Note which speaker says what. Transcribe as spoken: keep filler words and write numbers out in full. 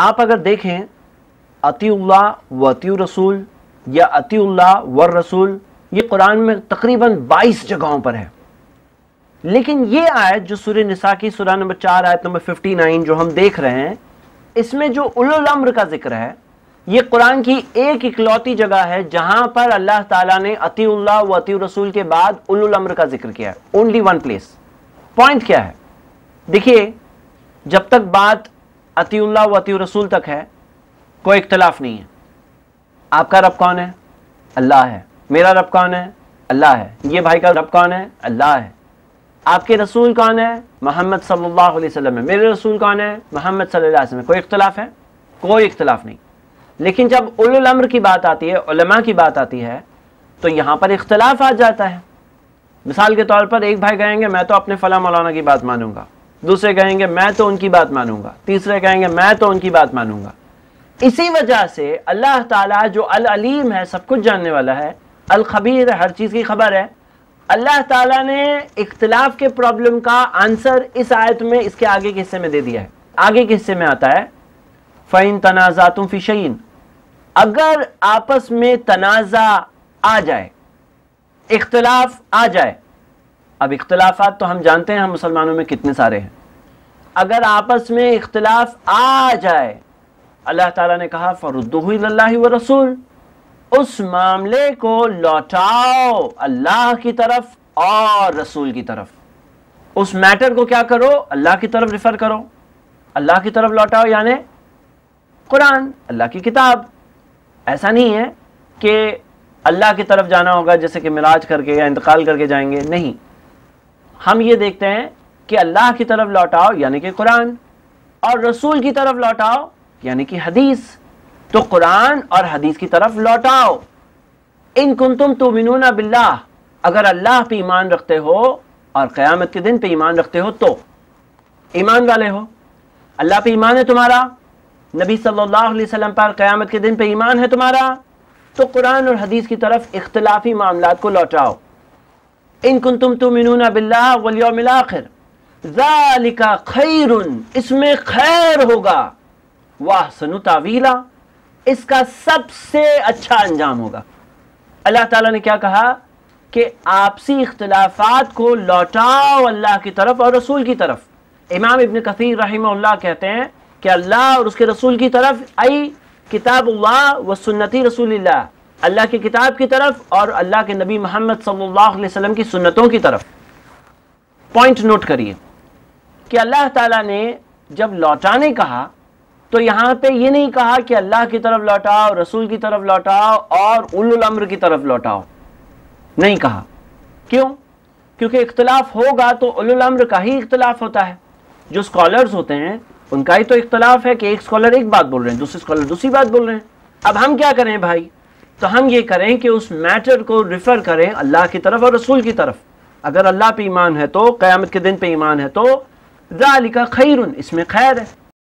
Speaker 1: आप अगर देखें अतीउल्लाह व अतीउ रसूल या अतीउल्लाह व रसूल, ये कुरान में तकरीबन बाईस जगहों पर है। लेकिन ये आयत जो सूरह निसा की सूरह नंबर चार आयत नंबर उनसठ जो हम देख रहे हैं, इसमें जो उलुल अम्र का जिक्र है, ये कुरान की एक इकलौती जगह है जहां पर अल्लाह ताला ने अतीउल्लाह व अतीउ रसूल के बाद उलुल अम्र का जिक्र किया है। Only one place. पॉइंट क्या है? देखिए, जब तक बात अतीउल्लाह व अतीउ रसूल तक है कोई इख्तलाफ नहीं है। आपका रब कौन है? अल्लाह है। मेरा रब कौन है? अल्लाह है। ये भाई का रब कौन है? अल्लाह है। आपके रसूल कौन है? मोहम्मद सल्लल्लाहु अलैहि वसल्लम है। मेरे रसूल कौन है? मोहम्मद सल्लल्लाहु अलैहि वसल्लम। कोई इख्तलाफ है? कोई इख्तलाफ नहीं। लेकिन जब उलुल अम्र की बात आती है, उलमा की बात आती है, तो यहां पर इख्तलाफ आ जाता है। मिसाल के तौर पर एक भाई कहेंगे मैं तो अपने फला मौलाना की बात मानूंगा, दूसरे कहेंगे मैं तो उनकी बात मानूंगा, तीसरे कहेंगे मैं तो उनकी बात मानूंगा। इसी वजह से अल्लाह ताला जो अल अलीम है, सब कुछ जानने वाला है, अल खबीर है, हर चीज की खबर है, अल्लाह ताला ने इख्तिलाफ के प्रॉब्लम का आंसर इस आयत में इसके आगे के हिस्से में दे दिया है। आगे के हिस्से में आता है फ़इन तनाज़ातुम फ़ी शैइन, अगर आपस में तनाज़ा आ जाए, इख्तिलाफ आ जाए। अब इख्तिलाफात तो हम जानते हैं हम मुसलमानों में कितने सारे हैं। अगर आपस में इख्तिलाफ आ जाए, अल्लाह ताला ने कहा फरुद्दूहु इलल्लाहि व रसूल, उस मामले को लौटाओ अल्लाह की तरफ और रसूल की तरफ। उस मैटर को क्या करो? अल्लाह की तरफ रिफर करो, अल्लाह की तरफ लौटाओ, यानी कुरान, अल्लाह की किताब। ऐसा नहीं है कि अल्लाह की तरफ जाना होगा जैसे कि मिराज करके या इंतकाल करके जाएंगे, नहीं। हम ये देखते हैं कि अल्लाह की तरफ लौटाओ यानी कि कुरान, और रसूल की तरफ लौटाओ यानी कि हदीस। तो कुरान और हदीस की तरफ लौटाओ। इन कुंतुम तुमिनूना बिल्लाह, अगर अल्लाह पे ईमान रखते हो और क़यामत के दिन पे ईमान रखते हो तो ईमान वाले हो। अल्लाह पे ईमान है तुम्हारा, नबी सल्लल्लाहु अलैहि वसल्लम पर क़यामत के दिन पे ईमान है तुम्हारा, तो कुरान और हदीस की तरफ इख्तिलाफी मामलात को लौटाओ। इन कुंतुम तुमिनूना बिल्लाह वल यौमिल आखिर ज़ालिका खैरुन, इसमें खैर होगा, वअहसनु तावीला, इसका सबसे अच्छा अंजाम होगा। अल्लाह ताला ने क्या कहा कि आपसी इख्तिलाफात को लौटाओ अल्लाह की तरफ और रसूल की तरफ। इमाम इब्न कसीर रहमहुल्लाह कहते हैं कि अल्लाह और उसके रसूल की तरफ, आई किताबुल्लाह व सुन्नती रसूलिल्लाह, अल्लाह की किताब की तरफ और अल्लाह के नबी मोहम्मद सल्लल्लाहु अलैहि वसल्लम की सुन्नतों की तरफ। पॉइंट नोट करिए कि अल्लाह ताला ने जब लौटाने कहा तो यहां पे ये नहीं कहा कि अल्लाह की तरफ लौटाओ, रसूल की तरफ लौटाओ और उलुल अम्र की तरफ लौटाओ, नहीं कहा। क्यों? क्योंकि इख्तिलाफ होगा तो उलुल अम्र का ही इख्तिलाफ होता है। जो स्कॉलर्स होते हैं उनका ही तो इख्तिलाफ है कि एक स्कॉलर एक बात बोल रहे हैं, दूसरे स्कॉलर दूसरी बात बोल रहे हैं। अब हम क्या करें भाई? तो हम ये करें कि उस मैटर को रिफर करें अल्लाह की तरफ और रसूल की तरफ। अगर अल्लाह पे ईमान है तो, क़यामत के दिन पे ईमान है तो ज़ालिका खैरुन, इसमें खैर है।